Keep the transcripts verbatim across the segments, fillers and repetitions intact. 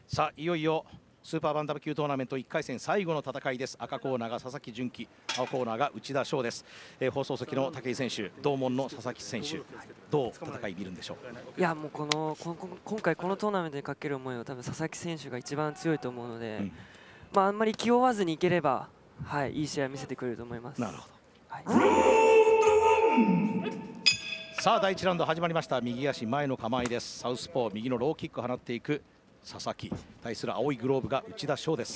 さあいよいよスーパーバンタム級トーナメントいっかい戦最後の戦いです。赤コーナーが佐々木純喜、青コーナーが内田翔です。えー、放送席の武井選手、同門の佐々木選手、どう戦い見るんでしょう。 いやもうこのここ今回このトーナメントにかける思いは多分佐々木選手が一番強いと思うので、うん、まああんまり気負わずにいければ、はい、いい試合を見せてくれると思います。 なるほど。はい、 うさあだいいちラウンド始まりました。右足前の構えです。サウスポー右のローキックを放っていく佐々木、対する青いグローブが内田翔です。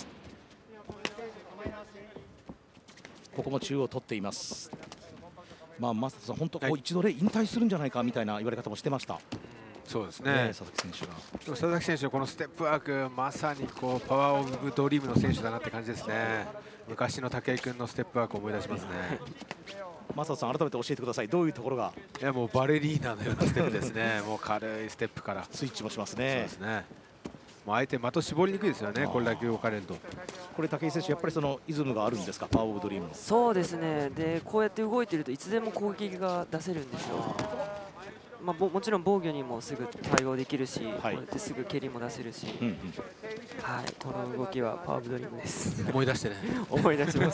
ここも中央を取っています。まあ、マスターさん本当こう一度で引退するんじゃないかみたいな言われ方もしてました。 そうですね、 ね、佐々木選手が佐々木選手のこのステップワーク、まさにこうパワーオブドリームの選手だなって感じですね。昔の武井君のステップワークを思い出しますね。 マサさん改めて教えてください。どういうところが。 いやもうバレリーナのようなステップですね。もう軽いステップからスイッチもしますね。 そうですね。もう相手的絞りにくいですよね。これだけ動かれると。 これ武井選手やっぱりそのイズムがあるんですか。パワーオブドリームの。 そうですね。でこうやって動いているといつでも攻撃が出せるんですよ。まあ、もちろん防御にもすぐ対応できるし、はい、こうやってすぐ蹴りも出せるし、うんうん、はい、この動きはパワーオブドリームです。 思い出してね。 思い出します。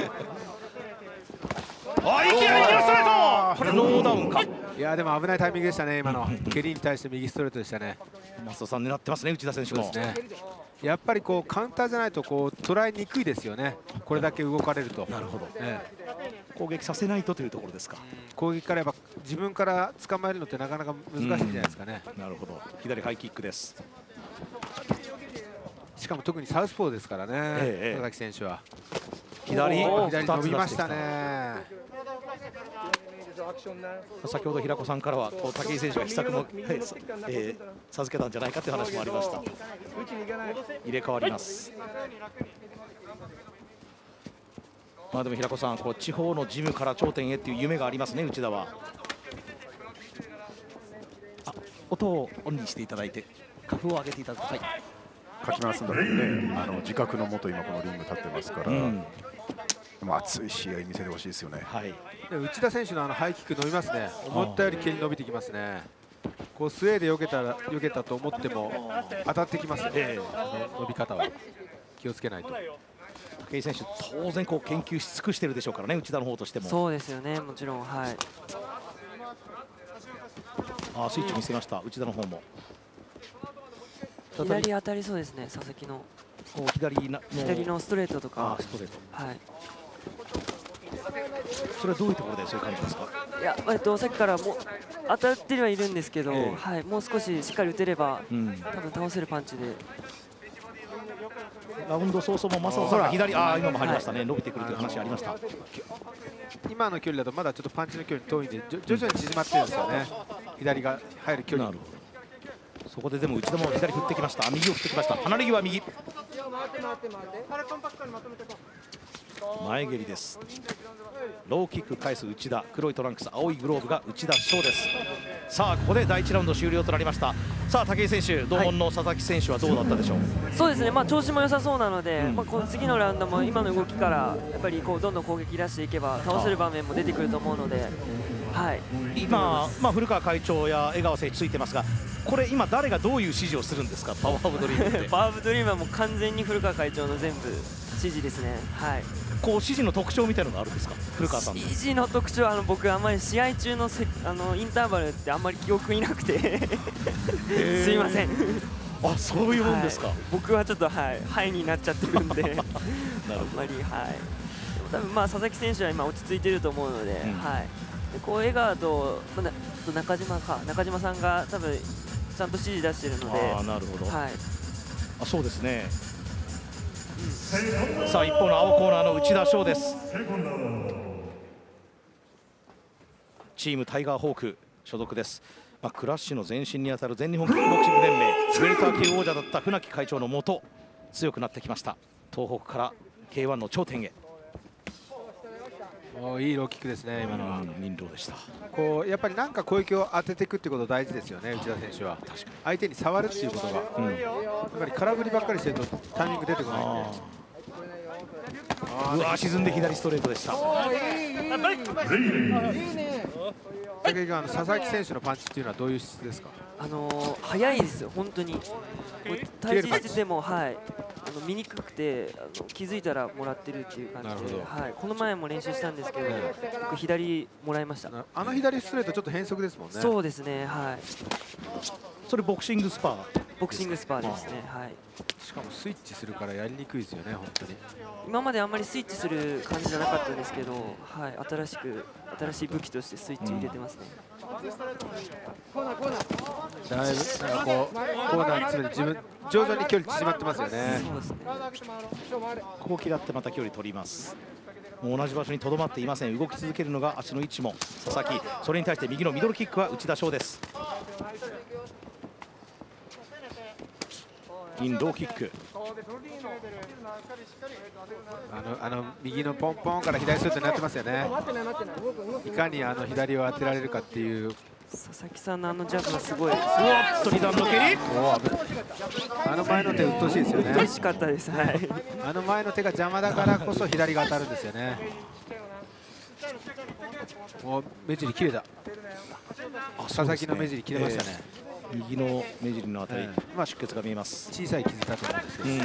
あ、いきなり右のストレート。これノーダウンか。 いやでも危ないタイミングでしたね。今の蹴りに対して右ストレートでしたね。 増田さん狙ってますね、内田選手も。 そうですね。やっぱりこうカウンターじゃないとこう捉えにくいですよね。これだけ動かれると。 なるほど。ええ、攻撃させないとというところですか。 攻撃からやっぱ自分から捕まえるのってなかなか難しいんじゃないですかね。 なるほど。左ハイキックです。 しかも特にサウスポーですからね。ええ、佐々木選手は。 左左伸びましたね。 先ほど平子さんからはこう武井選手が秘策も、えー、授けたんじゃないかという話もありました。入れ替わります。まあでも平子さん、こう地方のジムから頂点へっていう夢がありますね、内田は。あ、音をオンにしていただいてカフを上げていただいて、はい、 勝ちますんだけどね、あの自覚のもと今このリング立ってますから、うん、でも熱い試合見せてほしいですよね。 はい、 内田選手のあのハイキック伸びますね。思ったより蹴り伸びてきますね。こうスウェーで避けたら避けたと思っても当たってきますね。えー、伸び方は気をつけないと。 武井選手当然こう研究し尽くしてるでしょうからね、内田の方としても。 そうですよね、もちろん。はい。 あ、スイッチ見せました、内田の方も。 左当たりそうですね、佐々木の。 左な左のストレートとか。 ストレート。 はい。 それはどういうところでそういう感じですか。 いや、えっとさっきからも当たってはいるんですけど、えー、はい、もう少ししっかり打てれば、うん、多分倒せるパンチで。 ラウンド早々も正雄さんが左、ああ今も入りましたね、はい、伸びてくるという話ありました。 今の距離だとまだちょっとパンチの距離遠いんで徐々に縮まってるんですよね。左が入る距離。なるほど。そこででも内田も左振ってきました。右を振ってきました。離れ際右。前蹴りです。ローキック返す内田、黒いトランクス、青いグローブが内田翔です。さあここでだいいちラウンド終了となりました。さあ武井選手、同門の佐々木選手はどうだったでしょう。 はい、そうですね、まあ調子も良さそうなので、うん、まあこの次のラウンドも今の動きからやっぱりこうどんどん攻撃出していけば倒せる場面も出てくると思うので、はい。 今まあ古川会長や江川選手ついてますが、これ今誰がどういう指示をするんですか。パワーオブドリームって。 パワーオブドリームはもう完全に古川会長の全部指示ですね。はい。 こう指示の特徴みたいなのがあるんですか、古川さんの。 指示の特徴はあの僕あんまり試合中のせあのインターバルってあんまり記憶になくてすいません。 あ、そういうもんですか。はい、 僕はちょっとはいハイになっちゃってるんであんまりはい。でも多分まあ佐々木選手は今落ち着いてると思うので、うん、はい。でこう江川と中島か中島さんが多分ちゃんと指示出してるので。 あ、なるほど。 はい。 あ、そうですね。さあ一方の青コーナーの内田翔です。チームタイガーホーク所属です。まあ、クラッシュの前身にあたる全日本キックボクシング連盟ウェルター級王者だった船木会長のもと強くなってきました。東北から ケーワン の頂点へ。 おいいローキックですね、今のは。 人狼でした。 こうやっぱりなんか攻撃を当てていくってこと大事ですよね、内田選手は。確かに相手に触るっていうことが、うん、やっぱり空振りばっかりしてるとタイミング出てこないんで。 うわ、沈んで左ストレートでした。 武井君、あの佐々木選手のパンチっていうのはどういう質ですか？ あのー、速いですよ、本当に。こう対峙してても、はい、あの見にくくてあの気づいたらもらってるっていう感じで、はい、この前も練習したんですけど、僕、左もらいました。 あの左ストレート、ちょっと変則ですもんね。 そうですね、はい。 それボクシングスパー？ ボクシングスパーですね、はい。 しかもスイッチするからやりにくいですよね、本当に。 今まであんまりスイッチする感じじゃなかったんですけど、はい、新しく新しい武器としてスイッチを入れてますね。 だいぶなんかこうコーナーに詰めて自分徐々に距離縮まってますよね。 そうですね。 ここを嫌ってまた距離取ります。もう同じ場所にとどまっていません。動き続けるのが足の位置も佐々木。それに対して右のミドルキックは内田翔です。インローキック。 あのあの右のポンポンから左シュートになってますよね。いかにあの左を当てられるかっていう。 佐々木さんのあのジャンプがすごい。おっと二段の蹴り。 あの前の手うっとうしいですよね。 嬉しかったです。はい。 あの前の手が邪魔だからこそ左が当たるんですよね。もう目尻切れた。佐々木の目尻切れましたね。 右の目尻のあたり、まあ出血が見えます。 小さい傷だと思うんですけど、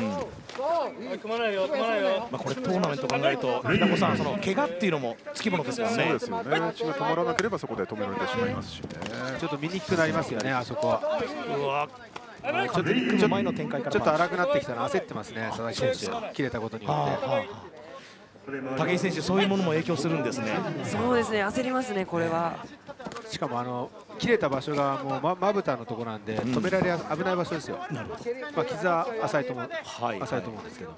まあこれトーナメント考えると平子さん、その怪我っていうのもつきものですもんね。 そうですよね。血が止まらなければそこで止められてしまいますしね。 ちょっと見にくくなりますよね、あそこは。 うわ、 ちょっとリックの前の展開からちょっと荒くなってきたの焦ってますね、佐々木選手。切れたことによって。 武井選手、そういうものも影響するんですね。 そうですね、焦りますね、これは。 しかもあの切れた場所がもうままぶたのところなんで、止められ危ない場所ですよ。 なるほど。 まあ傷は浅いと思う、 はい、 浅いと思うんですけど。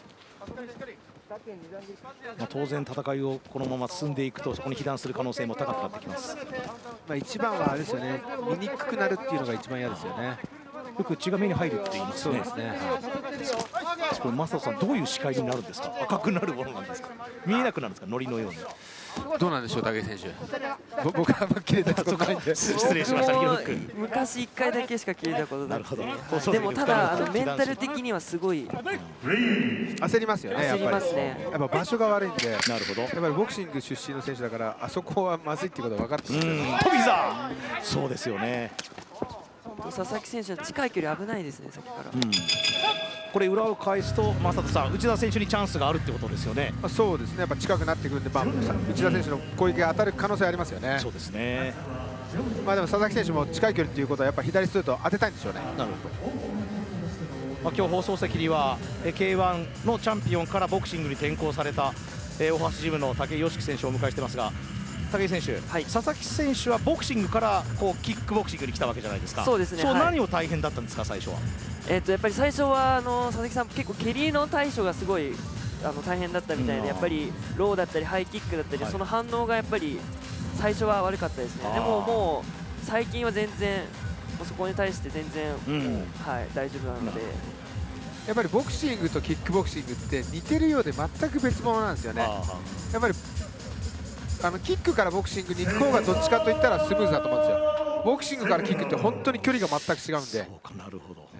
まあ当然戦いをこのまま進んでいくとそこに被弾する可能性も高くなってきます。 まあ一番はあれですよね、見にくくなるっていうのが一番嫌ですよね。 よく血が目に入るって言いますね。 そうですね。 これ正人さん、どういう視界になるんですか。赤くなるものなんですか。見えなくなるんですか、ノリのように。 どうなんでしょう、武井選手。僕は切れたことないんで。 失礼しました。右のフック。 昔一回だけしか切れたことなくて。 なるほど。 でもただあのメンタル的にはすごい焦りますよね。 焦りますね。 やっぱ場所が悪いんで。 なるほど。やっぱりボクシング出身の選手だからあそこはまずいっていうことは分かってますよね。 飛び膝。そうですよね。 佐々木選手は近い距離危ないですね、さっきから。うん、 これ裏を返すと正人さん、内田選手にチャンスがあるってことですよね。 まあそうですね、やっぱ近くなってくるんで、まあ、内田選手の攻撃が当たる可能性ありますよね。 そうですね。 まあでも佐々木選手も近い距離ということはやっぱ左ストレート当てたいんでしょうね。 なるほど。まあ今日放送席には ケーワン のチャンピオンからボクシングに転向された大橋ジムの武井良樹選手をお迎えしてますが。武井選手、はい、佐々木選手はボクシングからこうキックボクシングに来たわけじゃないですか。 そうですね。 そう、はい、何を大変だったんですか、最初は。 えっとやっぱり最初はあの佐々木さん結構蹴りの対処がすごいあの大変だったみたいで、やっぱりローだったりハイキックだったり、はい、その反応がやっぱり最初は悪かったですね。でももう最近は全然もうそこに対して全然、うん、はい、大丈夫なので。 やっぱりボクシングとキックボクシングって似てるようで全く別物なんですよね。やっぱりあのキックからボクシングに行く方がどっちかといったらスムーズだと思うんですよ。ボクシングからキックって本当に距離が全く違うんで。 そうか、なるほど。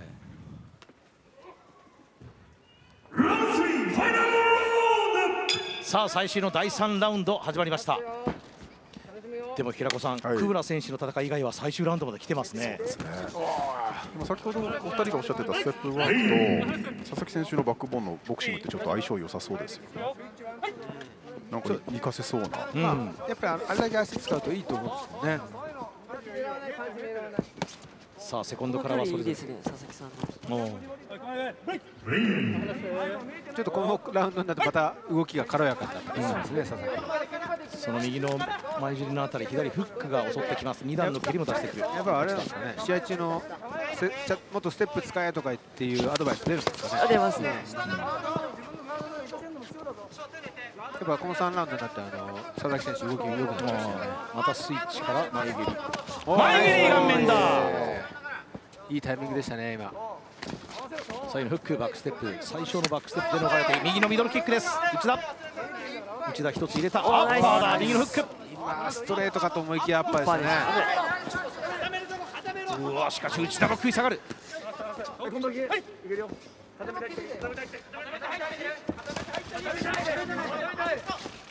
さあ最終のだいさんラウンド始まりました。でも平子さん、はい、久村選手の戦い以外は最終ラウンドまで来てますね。そうですね。 先ほどお二人がおっしゃってたステップワークと佐々木選手のバックボーンのボクシングってちょっと相性良さそうですよね。なんか活かせそうな。 うん、まあ、やっぱりあれだけ足使うといいと思うんですよね。 さあセコンドからはそれですね、佐々木さんの。 ちょっとこのラウンドになってまた動きが軽やかになったりしますね、佐々 木。その右の前尻のあたり、左フックが襲ってきます。に段の蹴りも出してくる。 やっぱあれなんですかね、試合中のせちゃもっとステップ使えとかっていうアドバイス出るんですかね。 出ますね。 やっぱこのさんラウンドになってあの佐々木選手動きが良くなりましたね。 またスイッチから前蹴り。前蹴り顔面だ。 いいタイミングでしたね今。 最後のフックバックステップ、最初のバックステップで逃れて右のミドルキックです。内田。内田一つ入れた。アッパーだ。右のフック。 今ストレートかと思いきやアッパーですね。うわしかし内田も食い下がる。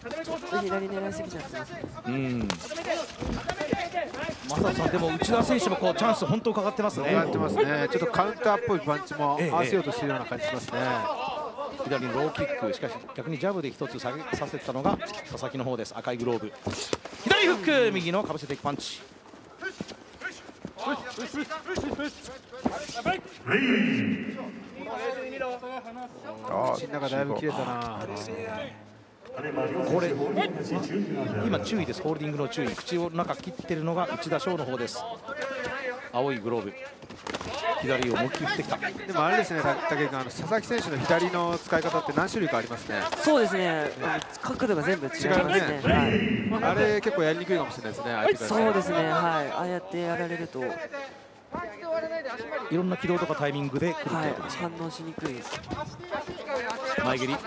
ちょっと左狙いすぎちゃってますね。 うん。正人さん、でも内田選手もこうチャンス本当かかってますね。 かかってますね。ちょっとカウンターっぽいパンチも合わせようとしているような感じしますね。 左のローキック、しかし逆にジャブで一つ下げさせたのが佐々木の方です。赤いグローブ、左フック、右のかぶせていくパンチ。 口の中だいぶ切れたな。 これ今注意です。ホールディングの注意。口の中切ってるのが内田翔の方です。青いグローブ、左を思いっきり振ってきた。 でもあれですね、武井君、あの佐々木選手の左の使い方って何種類かありますね。 そうですね、角度が全部違いますね。はい、 あれ結構やりにくいかもしれないですね、相手から。 そうですね、はい、ああやってやられるといろんな軌道とかタイミングで来るってことですか。 はい、反応しにくいです。 前蹴り、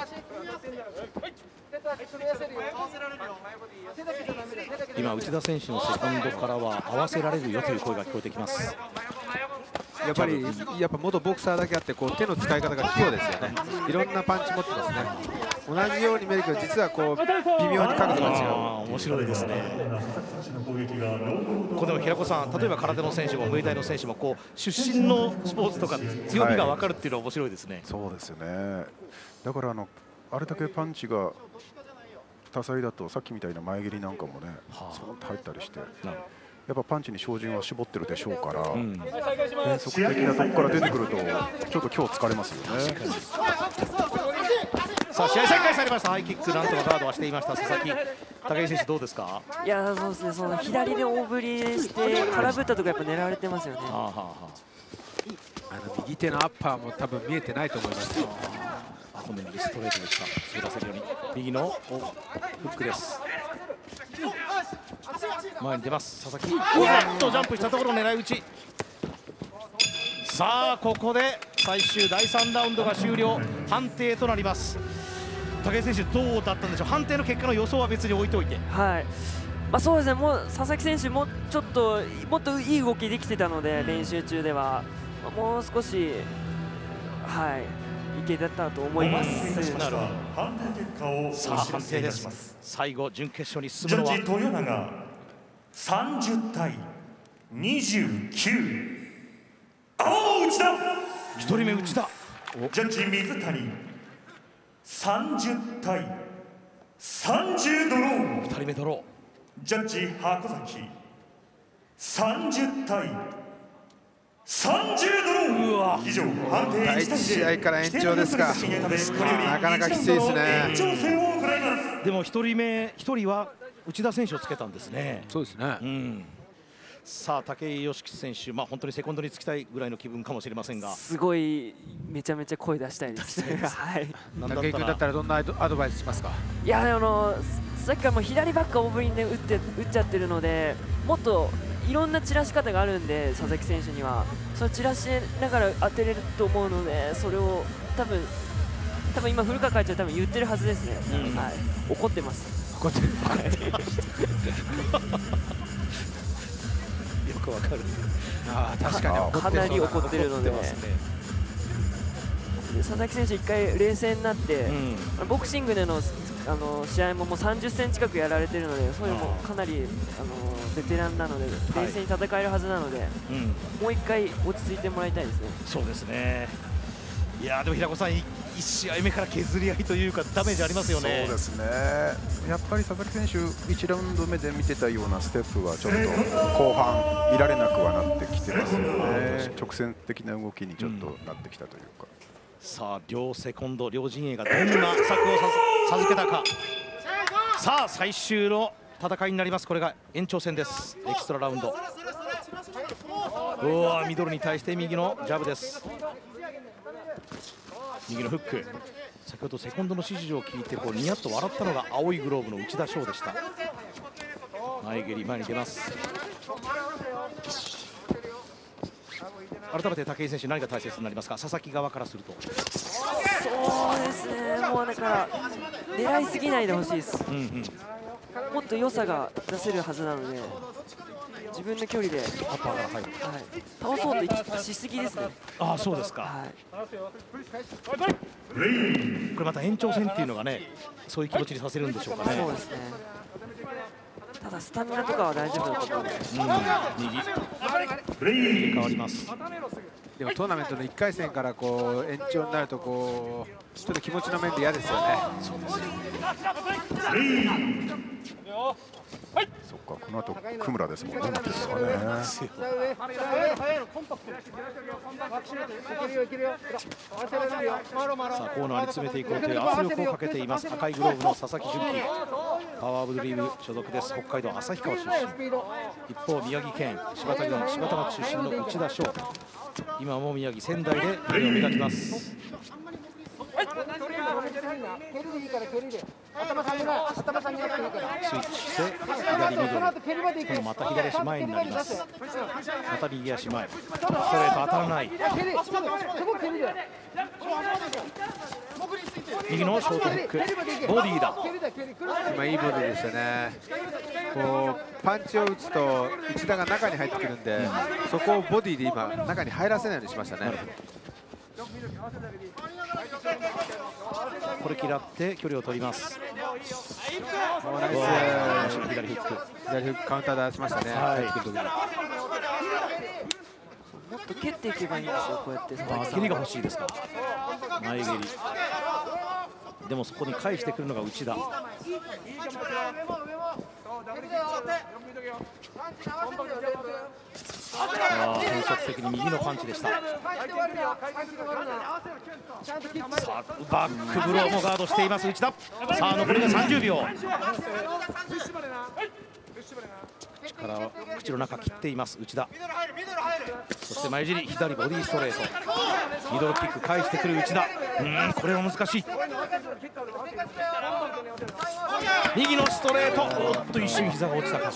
今内田選手のセコンドからは合わせられるよという声が聞こえてきます。 やっぱりやっぱ元ボクサーだけあってこう手の使い方が器用ですよね。いろんなパンチ持ってますね。同じように見えるけど実はこう微妙に角度が違う。 面白いですね。これでも平子さん、例えば空手の選手もムエタイの選手もこう出身のスポーツとか強みが分かるっていうのは面白いですね。 はい、そうですよね。だからあのあれだけパンチが多彩だとさっきみたいな前蹴りなんかもね、はあ、そう入ったりして。やっぱパンチに照準は絞ってるでしょうから、うん、変則的なとこから出てくるとちょっと今日疲れますよね。 さあ試合再開されました。ハイキックなんとかガードはしていました佐々木。武井選手どうですか。 いやそうですね、その左で大振りして空振ったとかやっぱ狙われてますよね。はあはあ、 あの右手のアッパーも多分見えてないと思いますよ。 あ今度右ストレートでした。滑らせるように右のフックです。前に出ます佐々木。おっとジャンプしたところ狙い撃ち。さあここで最終だいさんラウンドが終了、判定となります。武井選手どうだったんでしょう。判定の結果の予想は別に置いておいて、 はい、まあ、そうですね、もう佐々木選手もちょっともっといい動きできてたので練習中ではもう少しはいいけだったと思います。 なるほど。さあ判定です。最後準決勝に進むのはジャッジ豊永さんじゅうたいにじゅうきゅう、青内田。 一人目内田。 ジャッジ水谷さんじゅうたいさんじゅうドロー。 二人目ドロー。ジャッジ箱崎さんじゅうたいさんじゅうドロー。以上判定第一試合から延長ですか。なかなかきついですね。 でも一人目一人は内田選手をつけたんですね。 そうですね。うん、 さあ武井義樹選手、まあ本当にセコンドにつきたいぐらいの気分かもしれませんが、 すごいめちゃめちゃ声出したいですね。はい。 武井君だったらどんなアドバイスしますか。 いやあのさっきからもう左ばっか大振りで打って打っちゃってるので、もっといろんな散らし方があるんで佐々木選手にはそれ散らしながら当てれると思うので、それを多分多分今古川会長多分言ってるはずですね。うん、はい。怒ってます。 怒ってる。よくわかる。 ああ確かにかなり怒ってるので。佐々木選手一回冷静になって、うん、ボクシングでのあの試合ももうさんじゅっセンチ近くやられてるので、それもかなりあのベテランなので冷静に戦えるはずなので、はい、うん、もう一回落ち着いてもらいたいですね。 そうですね。いやでも平子さんいち試合目から削り合いというかダメージありますよね。 そうですね。やっぱり佐々木選手いちラウンド目で見てたようなステップはちょっと後半見られなくはなってきてますよね。直線的な動きにちょっとなってきたというか、うん、 さあ両セコンド両陣営がどんな策を授けたか。さあ最終の戦いになります。これが延長戦です。エキストララウンド。うわミドルに対して右のジャブです。右のフック。先ほどセコンドの指示を聞いてこうニヤッと笑ったのが青いグローブの内田翔でした。前蹴り前に出ます。改めて武井選手何が大切になりますか。佐々木側からすると。 そうですね、もうだから狙いすぎないでほしいです。うん、うん、もっと良さが出せるはずなので。 自分の距離で、はい、倒そうと意識しすぎですね。 ああ、そうですか。はい、これまた延長戦っていうのがね、そういう気持ちにさせるんでしょうかね。 そうですね。ただスタミナとかは大丈夫だと思うので、 うん、右入れ替わります。 でもトーナメントのいっかい戦からこう延長になるとこうちょっと気持ちの面で嫌ですよね。 そうですね。 そっか、この後久村ですもんね。ですかね。 さあコーナーに詰めていこうという圧力をかけています。赤いグローブの佐々木純喜、パワーオブドリーム所属です。北海道旭川出身。一方宮城県柴田郡柴田町出身の内田翔、今も宮城仙台で腕を磨きます。スイッチして左ミドル、今度また左足前になります。また右足前、ストレート当たらない。右のショートフック、ボディだ。 今いいボディでしたね。こうパンチを打つと内田が中に入ってくるんで、そこをボディで今中に入らせないようにしましたね。 これ嫌って距離を取ります。 ナイス左フック、 左フックカウンター出しましたね。 はい、 もっと蹴っていけばいいんですよ。こうやってあ蹴りが欲しいですか。前蹴りでもそこに返してくるのが内田。あ変則的に右のパンチでした。さあバックブローもガードしています内田。さあ残りがさんじゅうびょう。口から口の中切っています内田。そして前尻左ボディストレート、ミドルキック返してくる内田。うんこれは難しい。右のストレート、おっと一瞬膝が落ちたか。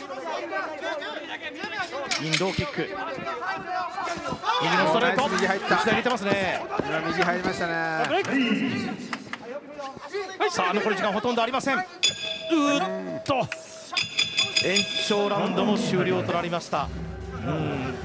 インローキック、右のストレート、 右入った。 内田入れてますね。 今右入りましたね。 さあ残り時間ほとんどありません。うーっと延長ラウンドも終了となりました。うん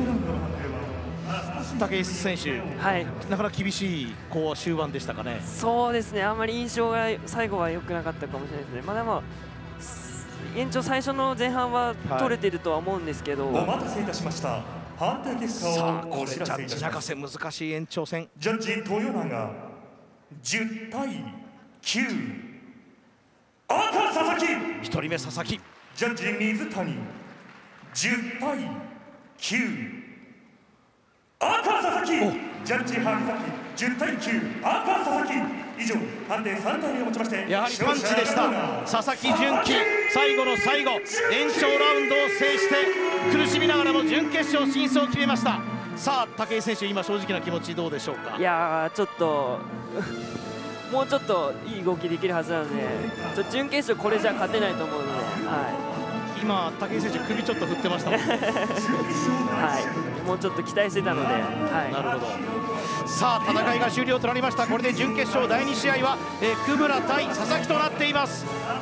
武井選手、はい、なかなか厳しいこう終盤でしたかね。 そうですね、あんまり印象が最後は良くなかったかもしれないですね。まあでも延長最初の前半は取れているとは思うんですけど、 はい、お待たせいたしました判定結果をお知らせいたします。 難しい延長戦。 ジャッジ豊永じゅうたいきゅう、赤佐々木。 ひとりめ佐々木。 ジャッジ水谷じゅうたいきゅう、赤佐々木。ジャッジ白崎じゅうたいきゅう、赤佐々木。以上判定さんたいをもちまして、 やはりパンチでした。佐々木純喜、最後の最後延長ラウンドを制して苦しみながらも準決勝進出を決めました。さあ武井選手、今正直な気持ちどうでしょうか。 いやーちょっともうちょっといい動きできるはずなので、ちょ準決勝これじゃ勝てないと思うので、はい、 今武井選手首ちょっと振ってましたもんね。 はい、もうちょっと期待してたので、はい、 なるほど。さあ戦いが終了となりました。これで準決勝だいに試合は、えー、久村対佐々木となっています。